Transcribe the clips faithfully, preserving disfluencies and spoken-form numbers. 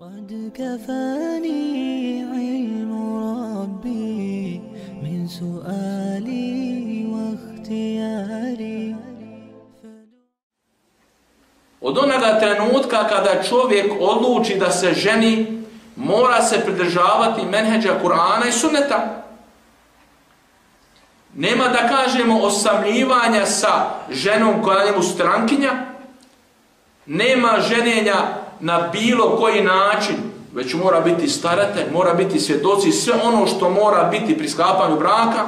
قد كفاني علم ربي من سؤالي واختياري. Od onoga trenutka kada čovjek odluči da se ženi, mora se pridržavati menheđa Kur'ana i sunneta. Nema da kažemo osamljivanja sa ženom koja je njemu strankinja, nema ženjenja na bilo koji način, već mora biti staratelj, mora biti svjedoci, sve ono što mora biti pri sklapanju braka.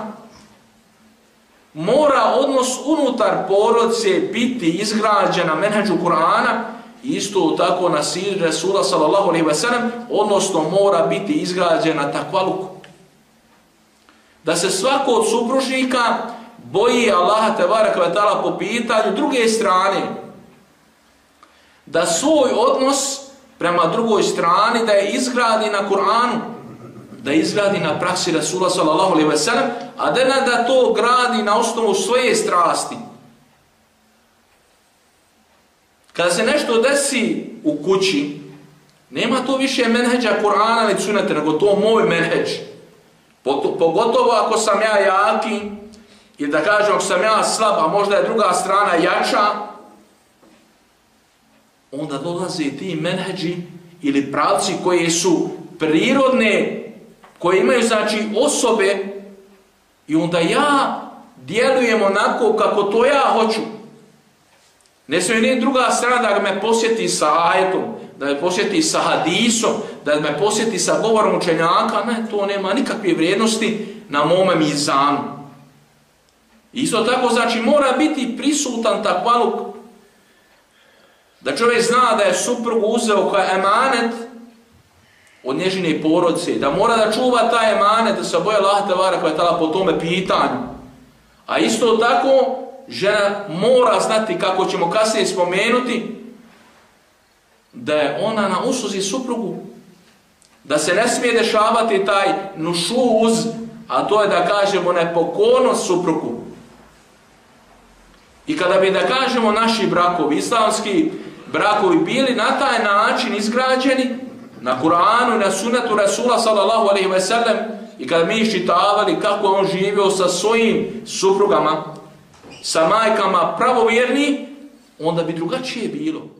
Mora odnos unutar porodice biti izgrađen na menheđu Kur'ana, isto tako na siri Resula sallallahu alejhi ve sellem, odnosno mora biti izgrađen na takvaluku. Da se svako od supružnika boji Allaha tebareke ve taala po pitanju druge strane, da svoj odnos prema drugoj strani da je izgradi na Kur'anu, da izgradi na praksi Resula sallallahu alejhi ve sellem, a da ne da to gradi na osnovu svoje strasti. Kada se nešto desi u kući, nema to više menheđa Kur'ana ni sunneta, nego to moj menheđ. Pogotovo ako sam ja jaki, ili da kažem ako sam ja slab, a možda je druga strana jača, onda dolaze ti menheđi ili pravci koji su prirodne, koje imaju znači osobe, i onda ja djelujem onako kako to ja hoću. Ne smije ni druga strana da me posjeti sa ajetom, da me posjeti sa hadisom, da me posjeti sa govorom učenjaka. Ne, to nema nikakve vrijednosti na mome mizanu. Isto tako, znači, mora biti prisutan takvaluk, da čovjek zna da je suprug uzeo kao emanet od njezine porodice, da mora da čuva taj emanet, da se boje Allaha tebareke ve taala po tome pitanju. A isto tako, žena mora znati, kako ćemo kasnije spomenuti, da je ona na usluzi suprugu, da se ne smije dešavati taj nušuz, a to je da kažemo nepokornost suprugu. I kada bi da kažemo naši brakovi, islamski brakovi, bili na taj način izgrađeni, na Kur'anu i na sunnetu Resula sallallahu alejhi ve sellem, i kada mi iščitavali kako on živio sa svojim suprugama, sa majkama pravovjerni, onda bi drugačije bilo.